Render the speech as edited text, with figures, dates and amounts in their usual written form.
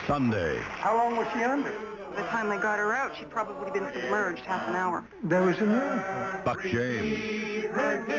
Sunday. How long was she under? By the time they got her out, she'd probably been submerged half an hour. There was a miracle. Buck James.